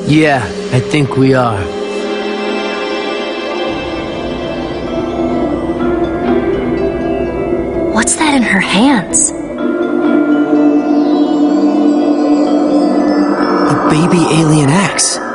Yeah, I think we are. What's that in her hands? A baby alien axe.